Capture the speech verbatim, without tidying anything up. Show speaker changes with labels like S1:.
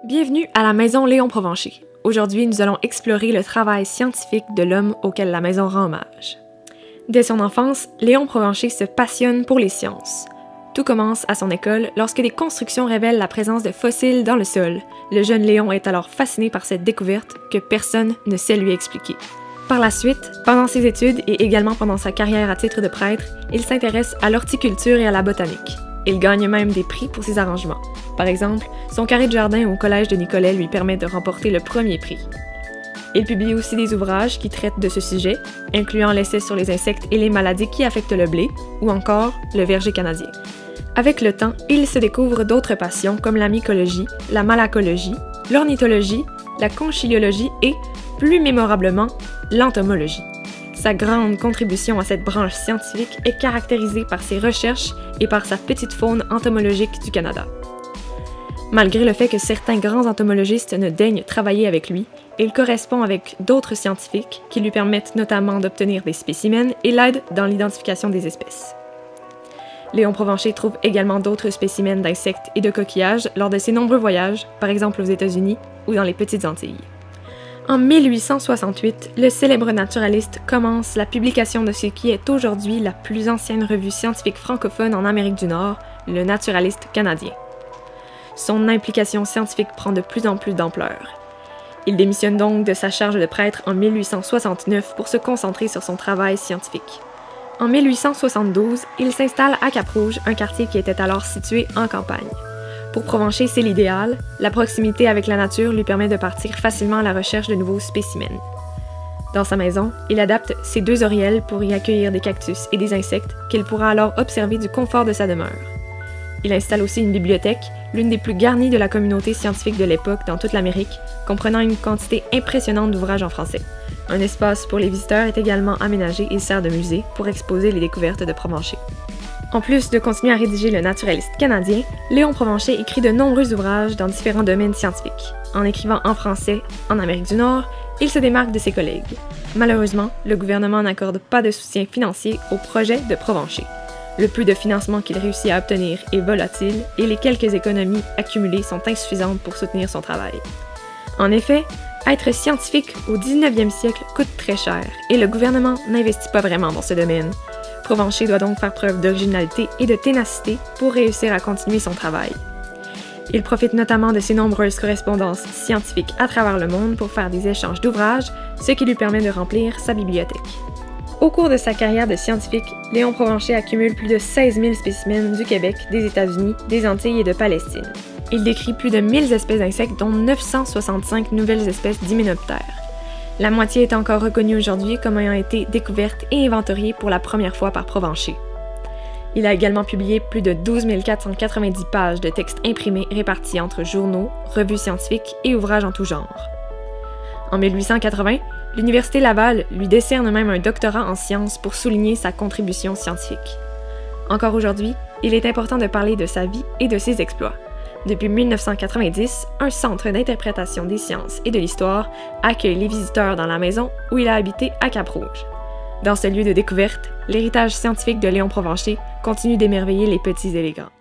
S1: Bienvenue à la Maison Léon Provencher. Aujourd'hui, nous allons explorer le travail scientifique de l'homme auquel la maison rend hommage. Dès son enfance, Léon Provencher se passionne pour les sciences. Tout commence à son école lorsque des constructions révèlent la présence de fossiles dans le sol. Le jeune Léon est alors fasciné par cette découverte que personne ne sait lui expliquer. Par la suite, pendant ses études et également pendant sa carrière à titre de prêtre, il s'intéresse à l'horticulture et à la botanique. Il gagne même des prix pour ses arrangements. Par exemple, son carré de jardin au collège de Nicolet lui permet de remporter le premier prix. Il publie aussi des ouvrages qui traitent de ce sujet, incluant l'essai sur les insectes et les maladies qui affectent le blé, ou encore le verger canadien. Avec le temps, il se découvre d'autres passions comme la mycologie, la malacologie, l'ornithologie, la conchyliologie et, plus mémorablement, l'entomologie. Sa grande contribution à cette branche scientifique est caractérisée par ses recherches et par sa petite faune entomologique du Canada. Malgré le fait que certains grands entomologistes ne daignent travailler avec lui, il correspond avec d'autres scientifiques qui lui permettent notamment d'obtenir des spécimens et l'aide dans l'identification des espèces. Léon Provencher trouve également d'autres spécimens d'insectes et de coquillages lors de ses nombreux voyages, par exemple aux États-Unis ou dans les Petites Antilles. En mille huit cent soixante-huit, le célèbre naturaliste commence la publication de ce qui est aujourd'hui la plus ancienne revue scientifique francophone en Amérique du Nord, le Naturaliste canadien. Son implication scientifique prend de plus en plus d'ampleur. Il démissionne donc de sa charge de prêtre en mille huit cent soixante-neuf pour se concentrer sur son travail scientifique. En mille huit cent soixante-douze, il s'installe à Cap-Rouge, un quartier qui était alors situé en campagne. Pour Provencher, c'est l'idéal. La proximité avec la nature lui permet de partir facilement à la recherche de nouveaux spécimens. Dans sa maison, il adapte ses deux oriels pour y accueillir des cactus et des insectes qu'il pourra alors observer du confort de sa demeure. Il installe aussi une bibliothèque, l'une des plus garnies de la communauté scientifique de l'époque dans toute l'Amérique, comprenant une quantité impressionnante d'ouvrages en français. Un espace pour les visiteurs est également aménagé et sert de musée pour exposer les découvertes de Provencher. En plus de continuer à rédiger le Naturaliste canadien, Léon Provencher écrit de nombreux ouvrages dans différents domaines scientifiques. En écrivant en français en Amérique du Nord, il se démarque de ses collègues. Malheureusement, le gouvernement n'accorde pas de soutien financier au projet de Provencher. Le peu de financement qu'il réussit à obtenir est volatile et les quelques économies accumulées sont insuffisantes pour soutenir son travail. En effet, être scientifique au dix-neuvième siècle coûte très cher et le gouvernement n'investit pas vraiment dans ce domaine. Provencher doit donc faire preuve d'originalité et de ténacité pour réussir à continuer son travail. Il profite notamment de ses nombreuses correspondances scientifiques à travers le monde pour faire des échanges d'ouvrages, ce qui lui permet de remplir sa bibliothèque. Au cours de sa carrière de scientifique, Léon Provencher accumule plus de seize mille spécimens du Québec, des États-Unis, des Antilles et de Palestine. Il décrit plus de mille espèces d'insectes, dont neuf cent soixante-cinq nouvelles espèces d'hyménoptères. La moitié est encore reconnue aujourd'hui comme ayant été découverte et inventoriée pour la première fois par Provencher. Il a également publié plus de douze mille quatre cent quatre-vingt-dix pages de textes imprimés répartis entre journaux, revues scientifiques et ouvrages en tout genre. En mille huit cent quatre-vingts, l'Université Laval lui décerne même un doctorat en sciences pour souligner sa contribution scientifique. Encore aujourd'hui, il est important de parler de sa vie et de ses exploits. Depuis mille neuf cent quatre-vingt-dix, un centre d'interprétation des sciences et de l'histoire accueille les visiteurs dans la maison où il a habité à Cap-Rouge. Dans ce lieu de découverte, l'héritage scientifique de Léon Provencher continue d'émerveiller les petits et les grands.